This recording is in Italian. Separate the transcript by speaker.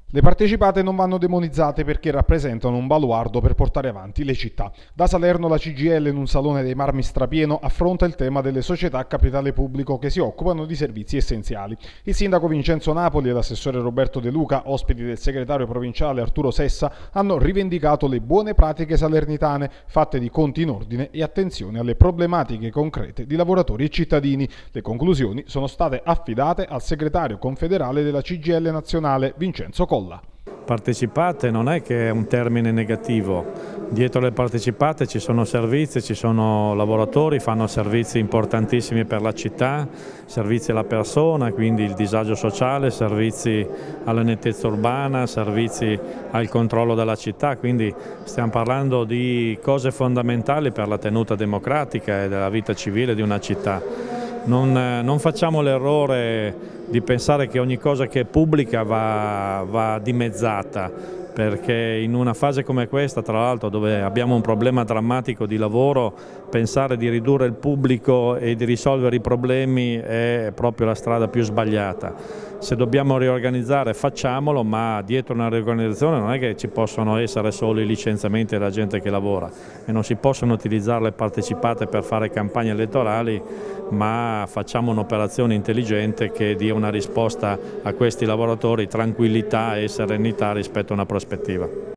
Speaker 1: Le partecipate non vanno demonizzate perché rappresentano un baluardo per portare avanti le città. Da Salerno la CGIL in un salone dei marmi strapieno affronta il tema delle società a capitale pubblico che si occupano di servizi essenziali. Il sindaco Vincenzo Napoli e l'assessore Roberto De Luca, ospiti del segretario provinciale Arturo Sessa, hanno rivendicato le buone pratiche salernitane, fatte di conti in ordine e attenzione alle problematiche concrete di lavoratori e cittadini. Le conclusioni sono state affidate al segretario confederale della CGIL nazionale, Vincenzo Colla.
Speaker 2: Partecipate non è che è un termine negativo, dietro le partecipate ci sono servizi, ci sono lavoratori, fanno servizi importantissimi per la città, servizi alla persona, quindi il disagio sociale, servizi alla nettezza urbana, servizi al controllo della città, quindi stiamo parlando di cose fondamentali per la tenuta democratica e della vita civile di una città. Non facciamo l'errore di pensare che ogni cosa che è pubblica va dimezzata, perché in una fase come questa, tra l'altro dove abbiamo un problema drammatico di lavoro, pensare di ridurre il pubblico e di risolvere i problemi è proprio la strada più sbagliata. Se dobbiamo riorganizzare facciamolo, ma dietro una riorganizzazione non è che ci possono essere solo i licenziamenti della gente che lavora e non si possono utilizzare le partecipate per fare campagne elettorali, ma facciamo un'operazione intelligente che dia una risposta a questi lavoratori, tranquillità e serenità rispetto a una prospettiva.